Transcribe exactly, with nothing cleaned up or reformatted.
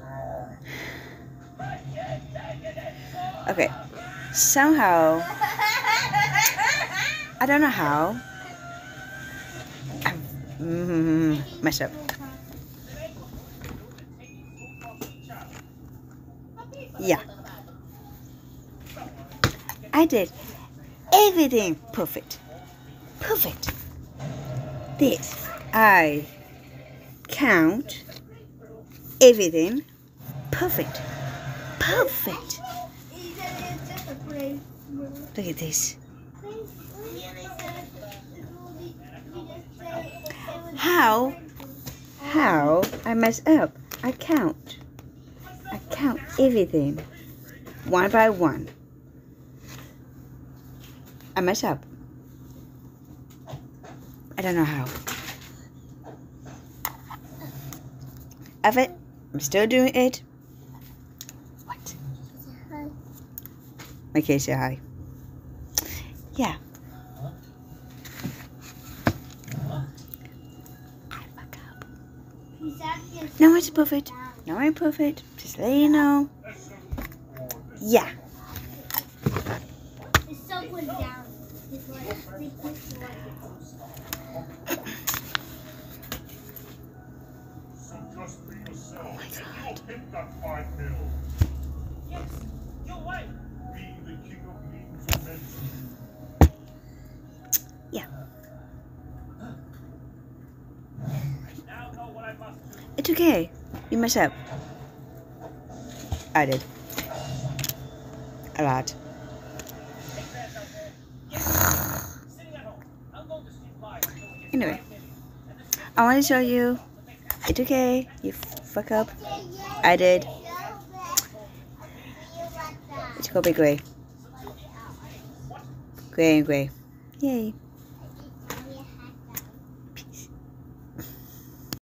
Okay. Somehow, I don't know how. I mm, messed up. Yeah. I did everything perfect. Perfect. This. I count everything perfect. Perfect. Look at this. How? How I mess up? I count. I count everything. One by one. I mess up. I don't know how. Of it, I'm still doing it. What? Okay, say hi. Yeah. I fuck up. No, it's perfect. No, I'm perfect. Just let you know. Yeah. It's so good down. It's like, Oh my God. Yes, you're right. Be the king of means and mention. Yeah. Now know what I must do. It's okay. You mess up. I did. A lot. Anyway, I want to show you. It's okay. You fuck up. I did. It's gonna be great. Great and great. Yay.